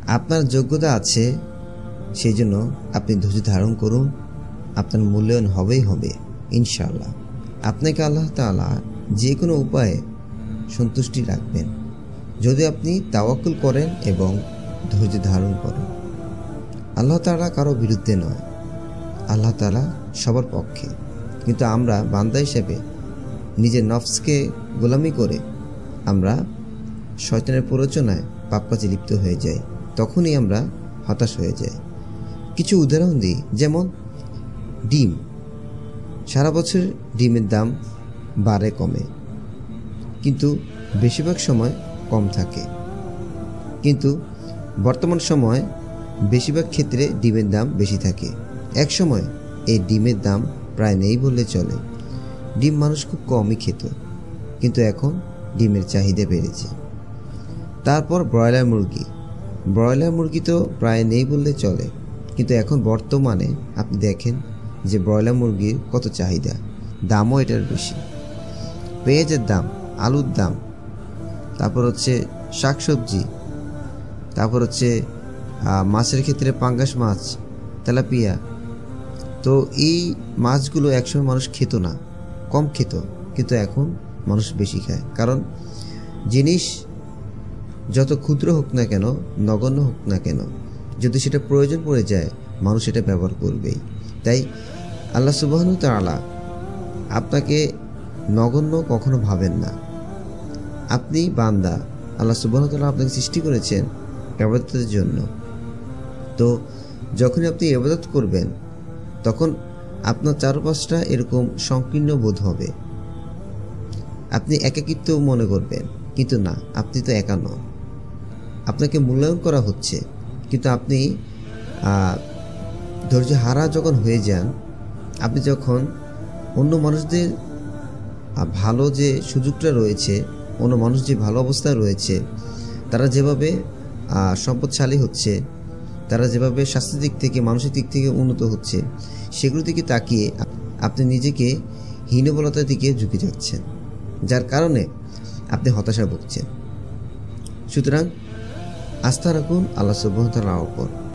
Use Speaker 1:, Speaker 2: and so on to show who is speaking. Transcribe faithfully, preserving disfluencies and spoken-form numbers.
Speaker 1: আপনার যোগ্যতা আছে, সেই জন্য আপনি ধৈর্য ধারণ করুন। আপনার মূল্যায়ন হবেই হবে ইনশাআল্লাহ। আপনাকে আল্লাহ তাআলা যে কোনো উপায়ে সন্তুষ্টি রাখবেন যদি আপনি তাওয়াক্কুল করেন এবং ধৈর্য ধারণ করেন। আল্লাহ তাআলা কারো বিরুদ্ধে নয়, আল্লাহ তাআলা সবার পক্ষে। কিন্তু আমরা বান্দা হিসেবে নিজের নফসকে গোলামি করে আমরা শয়তানের প্ররোচনায় পাপ কাজে লিপ্ত হয়ে যাই, তখনই আমরা হতাশ হয়ে যাই। কিছু উদাহরণ দিই, যেমন ডিম। সারা বছর ডিমের দাম বাড়ে কমে, কিন্তু বেশিরভাগ সময় কম থাকে। কিন্তু বর্তমান সময় বেশিরভাগ ক্ষেত্রে ডিমের দাম বেশি থাকে। এক সময় এই ডিমের দাম প্রায় নেই বললে চলে। ডিম মানুষ খুব কমই খেত, কিন্তু এখন ডিমের চাহিদা বেড়েছে। তারপর ব্রয়লার মুরগি। ব্রয়লার মুরগি তো প্রায় নেই বললে চলে, কিন্তু এখন বর্তমানে আপনি দেখেন যে ব্রয়লার মুরগির কত চাহিদা, দামও এটার বেশি। পেঁয়াজের দাম, আলুর দাম, তারপর হচ্ছে শাকসবজি, তারপর হচ্ছে মাছের ক্ষেত্রে পাঙ্গাস মাছ, তেলাপিয়া। তো এই মাছগুলো একসময় মানুষ খেত না, কম খেত, কিন্তু এখন মানুষ বেশি খায়। কারণ জিনিস যত ক্ষুদ্র হোক না কেন, নগণ্য হোক না কেন, যদি সেটা প্রয়োজন পড়ে যায় মানুষ এটা ব্যবহার করবেই। তাই আল্লাহ সুবহানাহু ওয়া তাআলা আপনাকে নগণ্য কখনো ভাবেন না। আপনি বান্দা, আল্লাহ সুবহানাহু ওয়া তাআলা আপনাকে সৃষ্টি করেছেন ইবাদতের জন্য। তো যখনই আপনি ইবাদত করবেন তখন আপনার চারপাশটা এরকম সংকীর্ণ বোধ হবে, আপনি একাকিত্ব মনে করবেন। কিন্তু না, আপনি তো একা নন, আপনাকে মূল্যায়ন করা হচ্ছে। কিন্তু আপনি ধৈর্য হারা যখন হয়ে যান, আপনি যখন অন্য মানুষদের ভালো যে সুযোগটা রয়েছে, অন্য মানুষ যে ভালো অবস্থায় রয়েছে, তারা যেভাবে সম্পদশালী হচ্ছে, তারা যেভাবে স্বাস্থ্যের দিক থেকে মানসিক দিক থেকে উন্নত হচ্ছে, সেগুলো দিকে তাকিয়ে আপনি নিজেকে হীনবলতার দিকে ঝুঁকে যাচ্ছেন, যার কারণে আপনি হতাশা ভুগছেন। সুতরাং আস্থা রাখুন আল্লাহ সুবহানাহু ওয়া তাআলার উপর।